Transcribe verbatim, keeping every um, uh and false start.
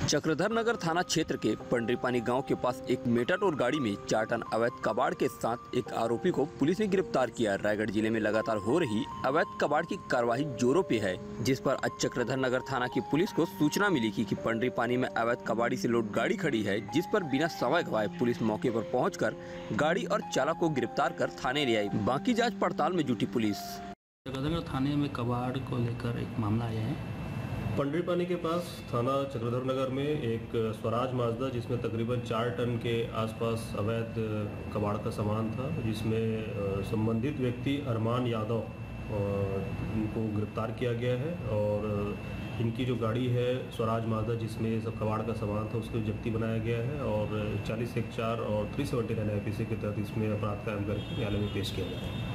चक्रधर नगर थाना क्षेत्र के पंडरीपानी गांव के पास एक मेटाडोर गाड़ी में चार टन अवैध कबाड़ के साथ एक आरोपी को पुलिस ने गिरफ्तार किया। रायगढ़ जिले में लगातार हो रही अवैध कबाड़ की कार्रवाई जोरों पे है, जिस पर आज चक्रधर नगर थाना की पुलिस को सूचना मिली कि, कि पंडरीपानी में अवैध कबाड़ी से लोड गाड़ी खड़ी है, जिस पर बिना समय गवाए पुलिस मौके पर पहुंचकर गाड़ी और चालक को गिरफ्तार कर थाने ले आई। बाकी जाँच पड़ताल में जुटी पुलिस। चक्रधर नगर थाने में कबाड़ को लेकर एक मामला आया है। पंडरीपानी के पास थाना चक्रधर नगर में एक स्वराज माजदा जिसमें तकरीबन चार टन के आसपास अवैध कबाड़ का सामान था, जिसमें संबंधित व्यक्ति अरमान यादव इनको गिरफ्तार किया गया है और इनकी जो गाड़ी है स्वराज माजदा जिसमें ये सब कबाड़ का सामान था उसको जब्ती बनाया गया है और चालीस एक चार और three seventy nine I P C के तहत इसमें अपराध कायम करके न्यायालय में पेश किया गया है।